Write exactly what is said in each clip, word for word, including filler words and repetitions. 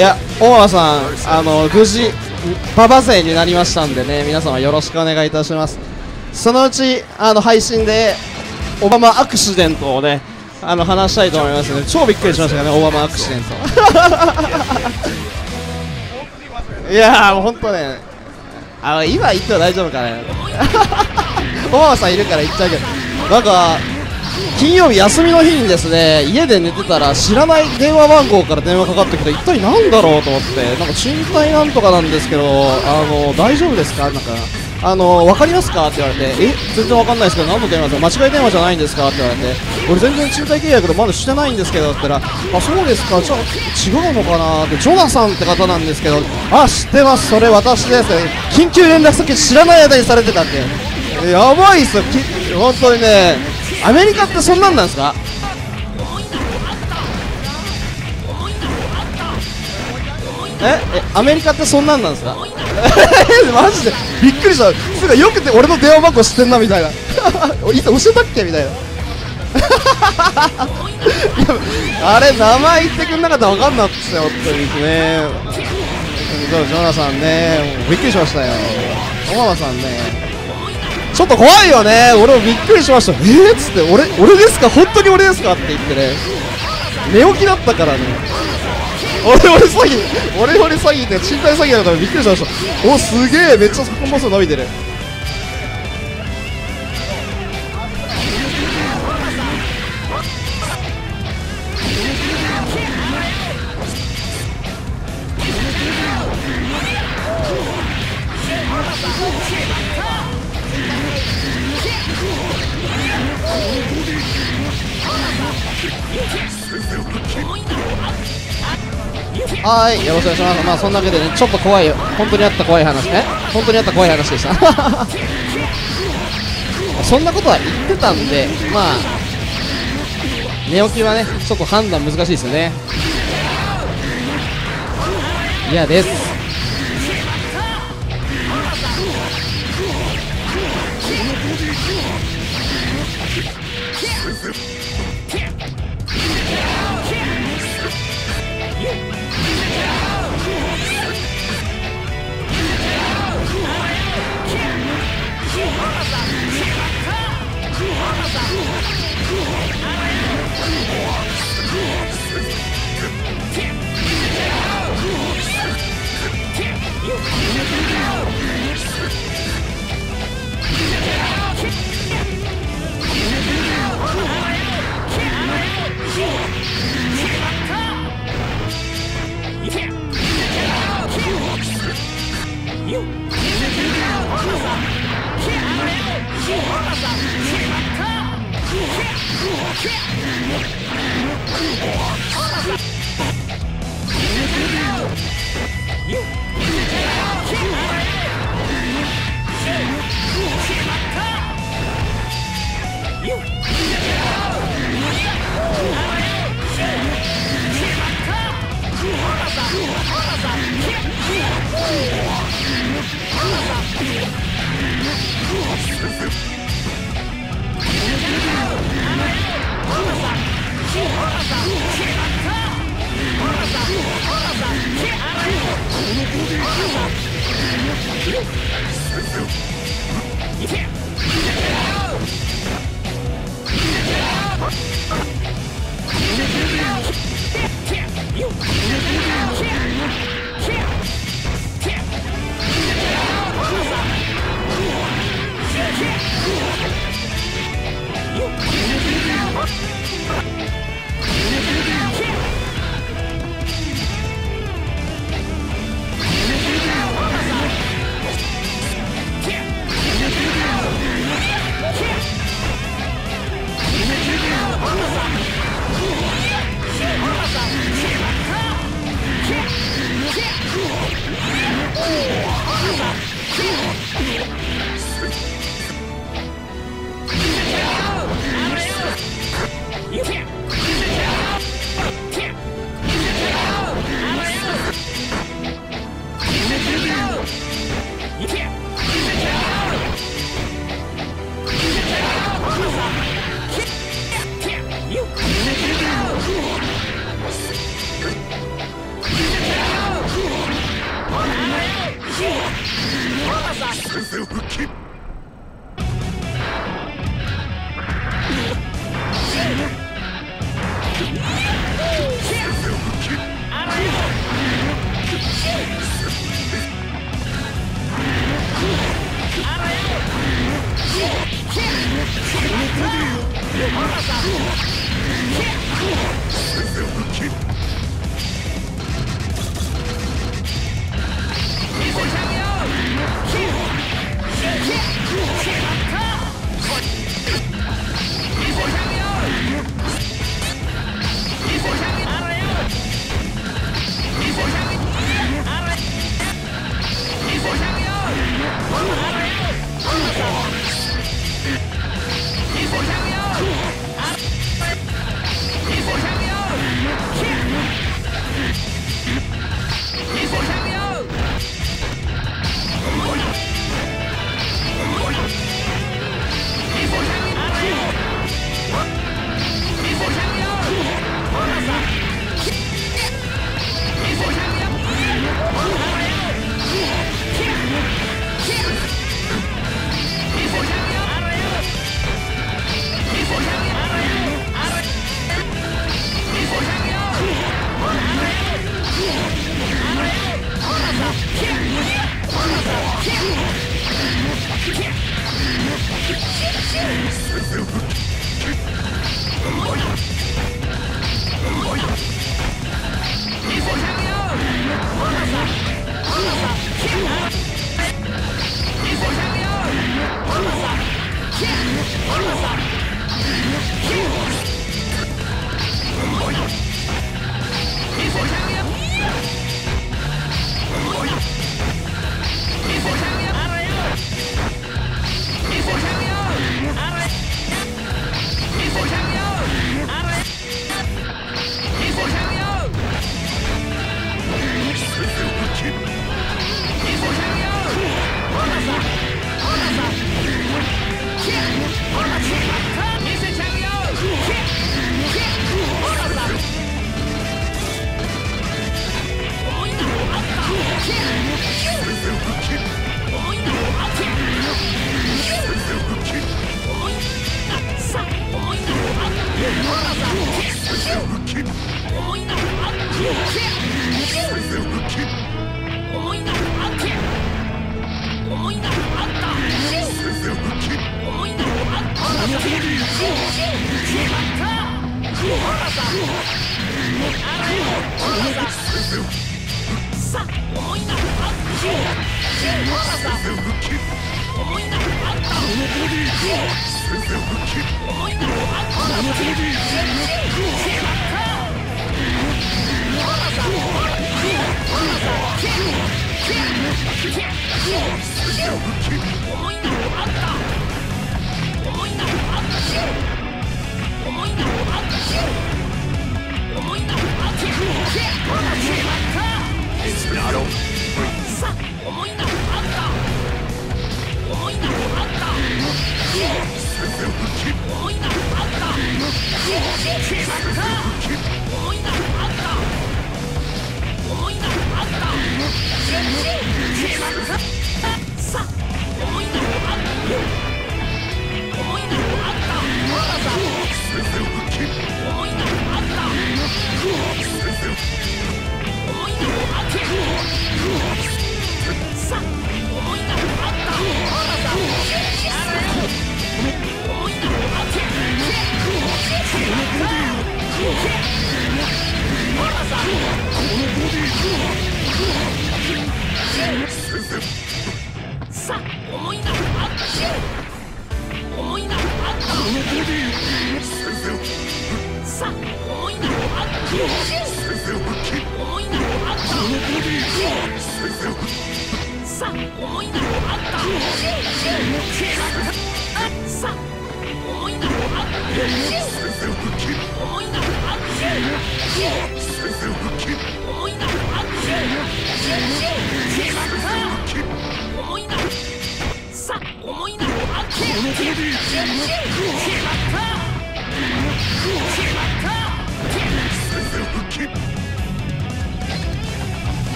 や、大間さん、あの無事馬場勢になりましたんでね、皆様よろしくお願いいたします。そのうちあの配信でオバマアクシデントをね、あの話したいと思いますので、超びっくりしましたからね、オバマアクシデント。いやー、もう本当ね、あの今言っては大丈夫かね。オバマさんいるから言っちゃうけど、なんか金曜日休みの日にですね、家で寝てたら知らない電話番号から電話かかってきて、一体なんだろうと思って、なんか賃貸なんとかなんですけど、あの大丈夫ですか、なんかあの分かりますかって言われて、え全然わかんないですけど何の電話ですか、間違い電話じゃないんですかって言われて、俺全然賃貸契約でまだしてないんですけどって言ったら、あそうですか、じゃあ違うのかなって、ジョナサンって方なんですけど、あ知ってます、それ私です、緊急連絡先知らない間にされてたって、やばいっすよ、本当にね。アメリカってそんなんなんですか。ええアメリカってそんなんなんですか。マジでびっくりした。すぐよくて俺の電話番号知ってんなみたいな。いつ教えたっけみたいな。あれ名前言ってくんなかったら分かんなかったですよ、本当にね。ジョナサンね、びっくりしましたよ。オバマさんね、ちょっと怖いよね。俺もびっくりしました。えーっつって、俺俺ですか、本当に俺ですかって言ってね、寝起きだったからね。俺俺詐欺、俺俺詐欺って賃貸詐欺だからびっくりしました。おすげえ、めっちゃ本数伸びてる。はい、よろしくお願いします。まあそんなわけでね、ちょっと怖いよ、本当にあった怖い話ね、本当にあった怖い話でした。そんなことは言ってたんで、まあ寝起きはねちょっと判断難しいですよね。嫌です。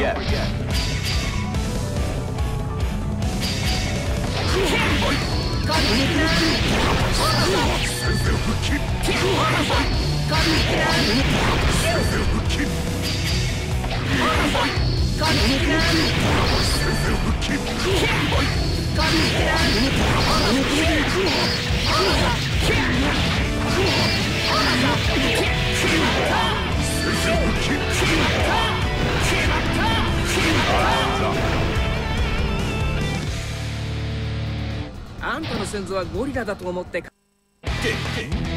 yet. あんたの先祖はゴリラだと思って。